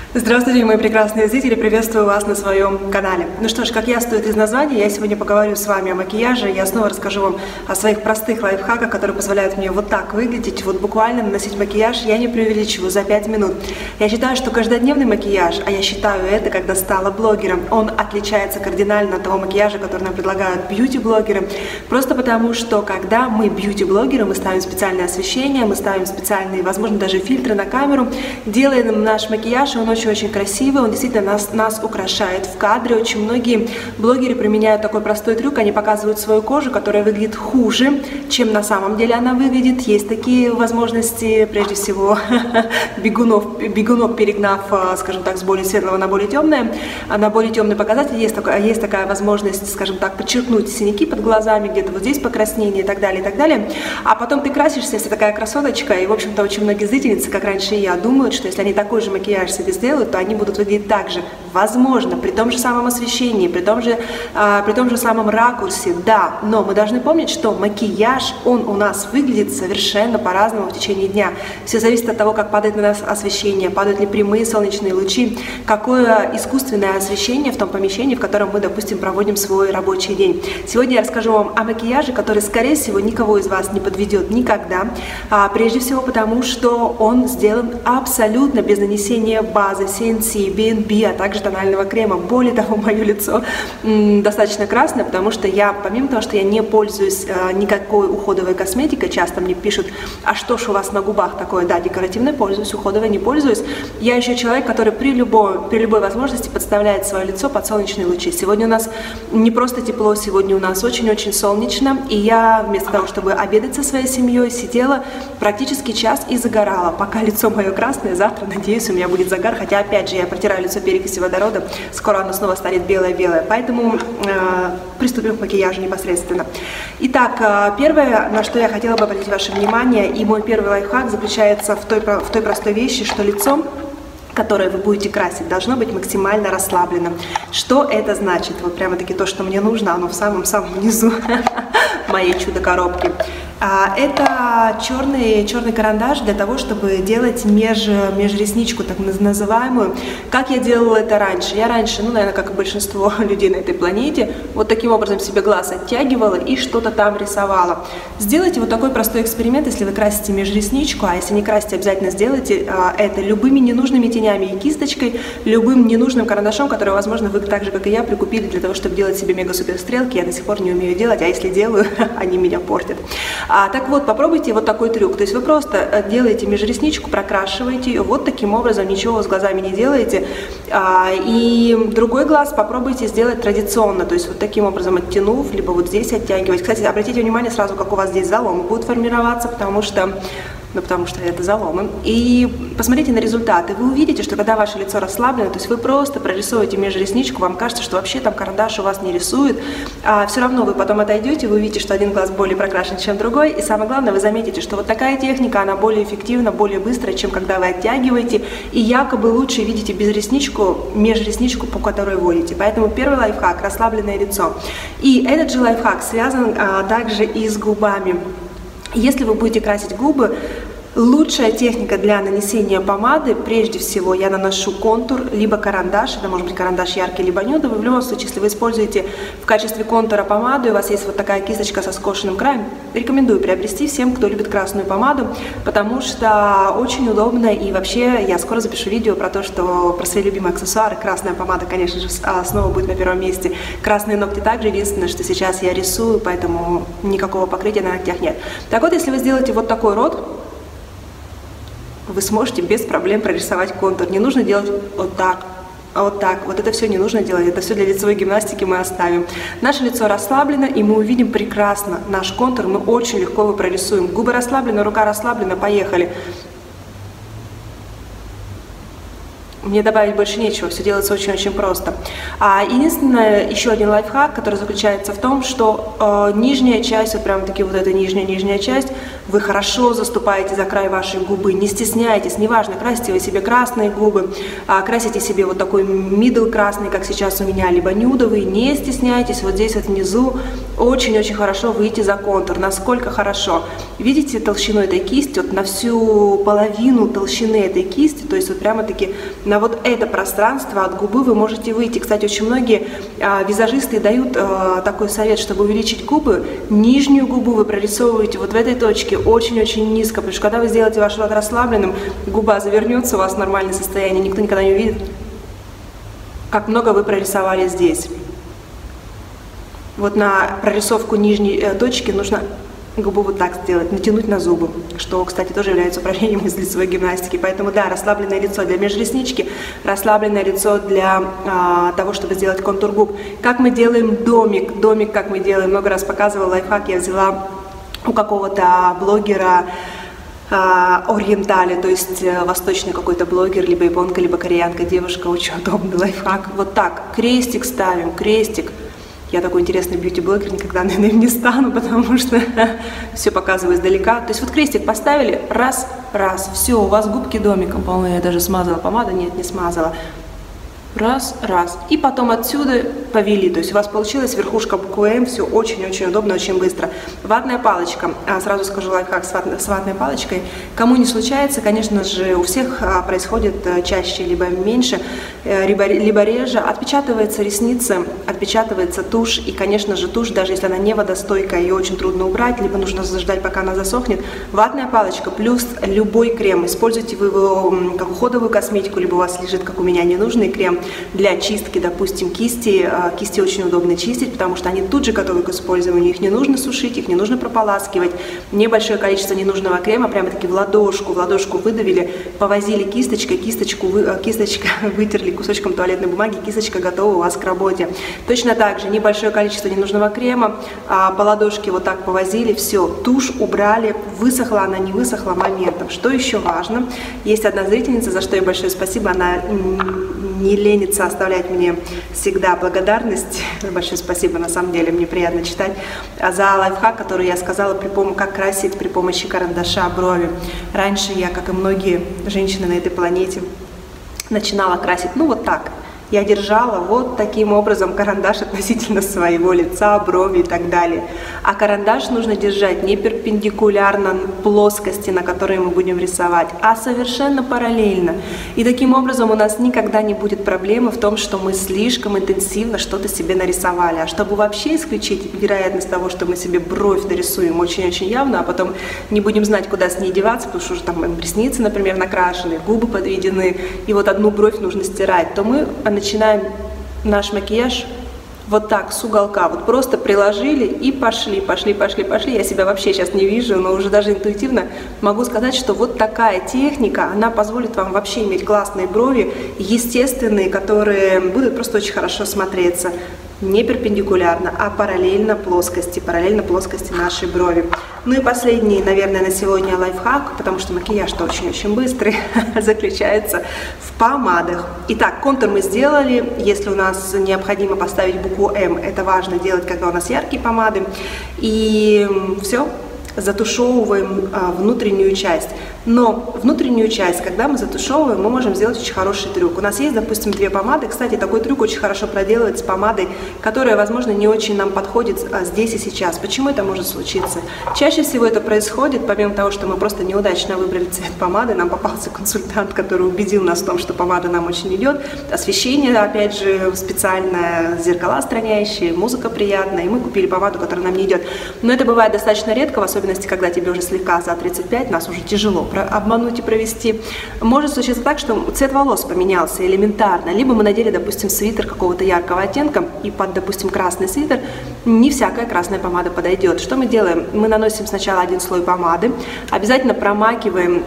Здравствуйте, мои прекрасные зрители, приветствую вас на своем канале. Ну что ж, как яствует из названия, я сегодня поговорю с вами о макияже. Я снова расскажу вам о своих простых лайфхаках, которые позволяют мне вот так выглядеть, вот буквально наносить макияж, я не преувеличиваю, за 5 минут. Я считаю, что каждодневный макияж, а я считаю это, когда стала блогером, он отличается кардинально от того макияжа, который нам предлагают бьюти-блогеры. Просто потому, что когда мы бьюти-блогеры, мы ставим специальное освещение, мы ставим специальные, возможно, даже фильтры на камеру, делаем наш макияж, и он очень красивый, он действительно нас украшает в кадре. Очень многие блогеры применяют такой простой трюк, они показывают свою кожу, которая выглядит хуже, чем на самом деле она выглядит. Есть такие возможности, прежде всего, бегунок перегнав, скажем так, с более светлого на более темное, на более темный показатель. Есть такая возможность, скажем так, подчеркнуть синяки под глазами, где-то вот здесь покраснение и так далее, и так далее. А потом ты красишься, если такая красоточка, и, в общем-то, очень многие зрительницы, как раньше и я, думают, что если они такой же макияж себе сделают, то они будут выглядеть так же. Возможно, при том же самом освещении, при том же самом ракурсе, да, но мы должны помнить, что макияж, он у нас выглядит совершенно по-разному в течение дня. Все зависит от того, как падает на нас освещение, падают ли прямые солнечные лучи, какое искусственное освещение в том помещении, в котором мы, допустим, проводим свой рабочий день. Сегодня я расскажу вам о макияже, который, скорее всего, никого из вас не подведет никогда, прежде всего потому, что он сделан абсолютно без нанесения базы, CNC, BNB, а также тонального крема. Более того, мое лицо достаточно красное, потому что я, помимо того, что я не пользуюсь никакой уходовой косметикой, часто мне пишут, а что ж у вас на губах такое? Да, декоративной пользуюсь, уходовой не пользуюсь. Я еще человек, который при любой возможности подставляет свое лицо под солнечные лучи. Сегодня у нас не просто тепло, сегодня у нас очень-очень солнечно, и я вместо того, чтобы обедать со своей семьей, сидела практически час и загорала. Пока лицо мое красное, завтра, надеюсь, у меня будет загар, хотя, опять же, я протираю лицо перекисью водорода, скоро оно снова станет белое-белое, поэтому приступим к макияжу непосредственно. Итак, первое, на что я хотела бы обратить ваше внимание, и мой первый лайфхак заключается в той простой вещи, что лицо, которое вы будете красить, должно быть максимально расслабленным. Что это значит? Вот прямо-таки то, что мне нужно, оно в самом-самом низу моей чудо-коробки. Это черный карандаш для того, чтобы делать межресничку, так называемую. Как я делала это раньше? Я раньше, наверное, как и большинство людей на этой планете, вот таким образом себе глаз оттягивала и что-то там рисовала. Сделайте вот такой простой эксперимент, если вы красите межресничку, а если не красите, обязательно сделайте это любыми ненужными тенями и кисточкой, любым ненужным карандашом, который, возможно, вы так же, как и я, прикупили для того, чтобы делать себе мега-супер стрелки. Я до сих пор не умею делать, а если делаю, они меня портят. Так вот, попробуйте вот такой трюк. То есть вы просто делаете межресничку, прокрашиваете ее вот таким образом, ничего с глазами не делаете. И другой глаз попробуйте сделать традиционно, то есть вот таким образом оттянув, либо вот здесь оттягивать. Кстати, обратите внимание сразу, как у вас здесь заломы будут формироваться, потому что это заломы. И посмотрите на результаты. Вы увидите, что когда ваше лицо расслаблено, то есть вы просто прорисовываете межресничку, вам кажется, что вообще там карандаш у вас не рисует, а все равно вы потом отойдете, вы увидите, что один глаз более прокрашен, чем другой, и самое главное, вы заметите, что вот такая техника, она более эффективна, более быстрая, чем когда вы оттягиваете, и якобы лучше видите межресничку, по которой водите. Поэтому первый лайфхак – расслабленное лицо. И этот же лайфхак связан также и с губами. Если вы будете красить губы, лучшая техника для нанесения помады, прежде всего, я наношу контур, либо карандаш, это может быть карандаш яркий, либо нюдовый. В любом случае, если вы используете в качестве контура помаду, и у вас есть вот такая кисточка со скошенным краем, рекомендую приобрести всем, кто любит красную помаду, потому что очень удобно, и вообще я скоро запишу видео про свои любимые аксессуары. Красная помада, конечно же, снова будет на первом месте. Красные ногти также, единственное, что сейчас я рисую, поэтому никакого покрытия на ногтях нет. Так вот, если вы сделаете вот такой рот, вы сможете без проблем прорисовать контур. Не нужно делать вот так, вот так. Вот это все не нужно делать, это все для лицевой гимнастики мы оставим. Наше лицо расслаблено, и мы увидим прекрасно наш контур, мы очень легко его прорисуем. Губы расслаблены, рука расслаблена, поехали. Мне добавить больше нечего, все делается очень-очень просто. Единственное, еще один лайфхак, который заключается в том, что нижняя часть, вот прям таки вот эта нижняя часть, вы хорошо заступаете за край вашей губы, не стесняйтесь, неважно, красите вы себе красные губы, красите себе вот такой мидл красный, как сейчас у меня, либо нюдовый, не стесняйтесь, вот здесь вот внизу очень-очень хорошо выйти за контур. Насколько хорошо? Видите толщину этой кисти, вот на всю половину толщины этой кисти, то есть вот прямо-таки на вот это пространство от губы вы можете выйти. Кстати, очень многие визажисты дают такой совет, чтобы увеличить губы, нижнюю губу вы прорисовываете вот в этой точке очень-очень низко, потому что когда вы сделаете ваш рот расслабленным, губа завернется, у вас нормальное состояние, никто никогда не увидит, как много вы прорисовали здесь. Вот на прорисовку нижней точки нужно губу вот так сделать, натянуть на зубы, что, кстати, тоже является упражнением из лицевой гимнастики. Поэтому, да, расслабленное лицо для межреснички, расслабленное лицо для того, чтобы сделать контур губ. Как мы делаем домик? Домик, как мы делаем, много раз показывала лайфхак, я взяла у какого-то блогера ориентали, то есть восточный какой-то блогер, либо японка, либо кореянка, девушка, очень удобный лайфхак. Вот так, крестик ставим, крестик. Я такой интересный бьюти-блогер, никогда, наверное, не стану, потому что все показываю издалека. То есть вот крестик поставили, раз, раз, все, у вас губки домиком полные. Я даже смазала помадой, нет, не смазала. Раз, раз. И потом отсюда повели. То есть у вас получилась верхушка буквы М, все очень-очень удобно, очень быстро. Ватная палочка. Сразу скажу лайфхак с ватной палочкой. Кому не случается, конечно же, у всех происходит чаще, либо меньше, либо реже. Отпечатывается ресницы, отпечатывается тушь. И, конечно же, тушь, даже если она не водостойкая, ее очень трудно убрать, либо нужно ждать, пока она засохнет. Ватная палочка плюс любой крем. Используйте вы его как уходовую косметику, либо у вас лежит, как у меня, ненужный крем для чистки, допустим, кисти. Кисти очень удобно чистить, потому что они тут же готовы к использованию. Их не нужно сушить, их не нужно прополаскивать. Небольшое количество ненужного крема, прямо-таки в ладошку выдавили, повозили кисточкой, кисточка вытерли кусочком туалетной бумаги, кисточка готова у вас к работе. Точно так же небольшое количество ненужного крема, по ладошке вот так повозили, все, тушь убрали, высохла она, не высохла моментом. Что еще важно? Есть одна зрительница, за что ей большое спасибо, она не ленится оставлять мне всегда благодарность. Большое спасибо, на самом деле, мне приятно читать. За лайфхак, который я сказала, как красить при помощи карандаша брови. Раньше я, как и многие женщины на этой планете, начинала красить, ну вот так. Я держала вот таким образом карандаш относительно своего лица, брови и так далее. А карандаш нужно держать не перпендикулярно плоскости, на которой мы будем рисовать, а совершенно параллельно. И таким образом у нас никогда не будет проблемы в том, что мы слишком интенсивно что-то себе нарисовали. А чтобы вообще исключить вероятность того, что мы себе бровь нарисуем очень-очень явно, а потом не будем знать, куда с ней деваться, потому что уже там ресницы, например, накрашены, губы подведены, и вот одну бровь нужно стирать, то мы начинаем наш макияж вот так, с уголка, вот просто приложили и пошли. Я себя вообще сейчас не вижу, но уже даже интуитивно могу сказать, что вот такая техника, она позволит вам вообще иметь классные брови, естественные, которые будут просто очень хорошо смотреться. Не перпендикулярно, а параллельно плоскости нашей брови. Ну и последний, наверное, на сегодня лайфхак, потому что макияж-то очень-очень быстрый, заключается в помадах. Итак, контур мы сделали. Если у нас необходимо поставить букву М, это важно делать, когда у нас яркие помады. И все. Затушевываем внутреннюю часть. Но внутреннюю часть, когда мы затушевываем, мы можем сделать очень хороший трюк. У нас есть, допустим, две помады. Кстати, такой трюк очень хорошо проделывать с помадой, которая, возможно, не очень нам подходит здесь и сейчас. Почему это может случиться? Чаще всего это происходит, помимо того, что мы просто неудачно выбрали цвет помады, нам попался консультант, который убедил нас в том, что помада нам очень идет. Освещение, опять же, специальное, зеркала отстраняющие, музыка приятная, и мы купили помаду, которая нам не идет. Но это бывает достаточно редко, в особенности, когда тебе уже слегка за 35, нас уже тяжело обмануть и провести. Может случиться так, что цвет волос поменялся элементарно, либо мы надели, допустим, свитер какого-то яркого оттенка, и под, допустим, красный свитер не всякая красная помада подойдет. Что мы делаем? Мы наносим сначала один слой помады, обязательно промакиваем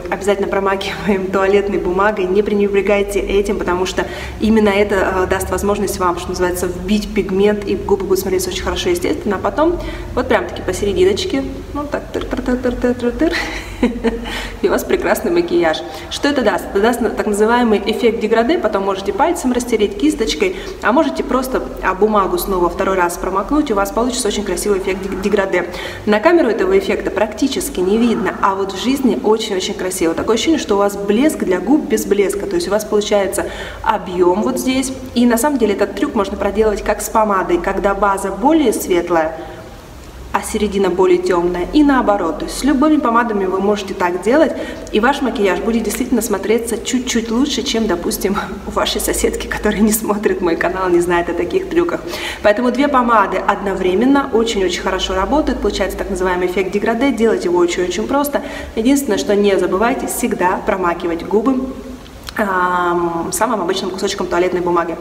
туалетной бумагой, не пренебрегайте этим, потому что именно это даст возможность вам, что называется, вбить пигмент, и губы будут смотреться очень хорошо, естественно, а потом вот прям таки посерединочке Ну так, тыр-тыр-тыр-тыр-тыр-тыр. И у вас прекрасный макияж. Что это даст? Это даст так называемый эффект деграде, потом можете пальцем растереть, кисточкой, а можете просто бумагу снова второй раз промокнуть, и у вас получится очень красивый эффект деграде. На камеру этого эффекта практически не видно, а вот в жизни очень-очень красиво. Такое ощущение, что у вас блеск для губ без блеска, то есть у вас получается объем вот здесь, и на самом деле этот трюк можно проделать как с помадой, когда база более светлая, а середина более темная, и наоборот. То есть с любыми помадами вы можете так делать, и ваш макияж будет действительно смотреться чуть-чуть лучше, чем, допустим, у вашей соседки, которая не смотрит мой канал, не знает о таких трюках. Поэтому две помады одновременно очень-очень хорошо работают, получается так называемый эффект деграде, делать его очень-очень просто. Единственное, что не забывайте всегда промакивать губы самым обычным кусочком туалетной бумаги,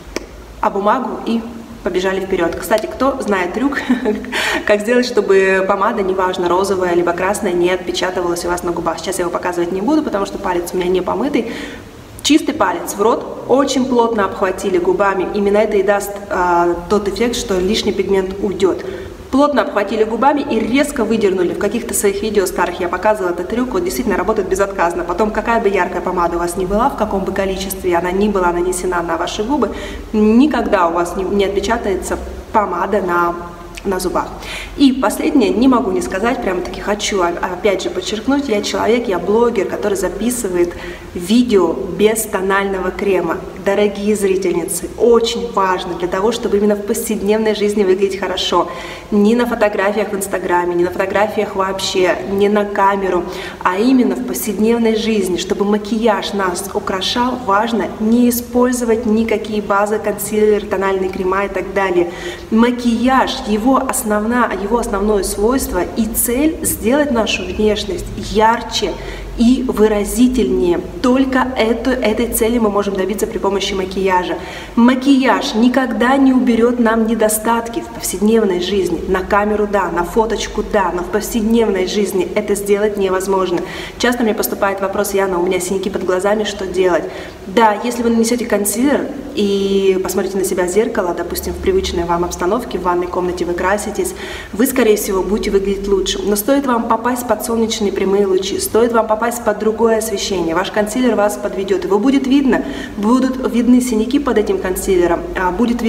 а бумагу и побежали вперед. Кстати, кто знает трюк, как сделать, чтобы помада, неважно, розовая либо красная, не отпечатывалась у вас на губах. Сейчас я его показывать не буду, потому что палец у меня не помытый. Чистый палец в рот, очень плотно обхватили губами. Именно это и даст тот эффект, что лишний пигмент уйдет. Плотно обхватили губами и резко выдернули. В каких-то своих видео старых я показывала этот трюк, вот действительно работает безотказно. Потом, какая бы яркая помада у вас ни была, в каком бы количестве она ни была нанесена на ваши губы, никогда у вас не отпечатается помада на зубах. И последнее, не могу не сказать, прямо-таки хочу опять же подчеркнуть, я человек, я блогер, который записывает видео без тонального крема. Дорогие зрительницы, очень важно для того, чтобы именно в повседневной жизни выглядеть хорошо. Не на фотографиях в Инстаграме, не на фотографиях вообще, не на камеру, а именно в повседневной жизни, чтобы макияж нас украшал, важно не использовать никакие базы, консилеры, тональные крема и так далее. Макияж, его основное свойство и цель сделать нашу внешность ярче и выразительнее. Только этой цели мы можем добиться при помощи макияжа. Макияж никогда не уберет нам недостатки в повседневной жизни. На камеру да, на фоточку да, но в повседневной жизни это сделать невозможно. Часто мне поступает вопрос: Яна, у меня синяки под глазами, что делать? Да, если вы нанесете консилер и посмотрите на себя в зеркало, допустим, в привычной вам обстановке, в ванной комнате вы краситесь, вы, скорее всего, будете выглядеть лучше. Но стоит вам попасть под солнечные прямые лучи, стоит вам попасть под другое освещение, ваш консилер вас подведет, его будет видно, будут видны синяки под этим консилером, будет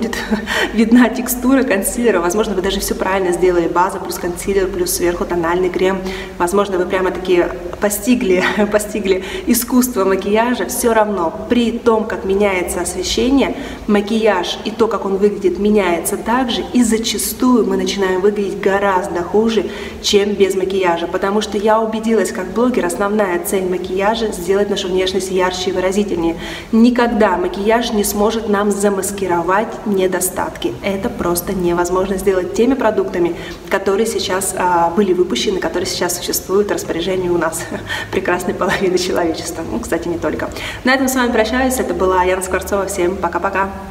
видна текстура консилера, возможно, вы даже все правильно сделали, база плюс консилер, плюс сверху тональный крем, возможно, вы прямо-таки постигли искусство макияжа. Все равно при том, как меняется освещение, макияж и то, как он выглядит, меняется также, и зачастую мы начинаем выглядеть гораздо хуже, чем без макияжа, потому что я убедилась как блогер, основная цель макияжа — сделать нашу внешность ярче и выразительнее. Никогда макияж не сможет нам замаскировать недостатки. Это просто невозможно сделать теми продуктами, которые сейчас были выпущены, которые сейчас существуют в распоряжении у нас, прекрасной половины человечества. Ну, кстати, не только. На этом с вами прощаюсь. Это была Яна Скворцова. Всем пока-пока.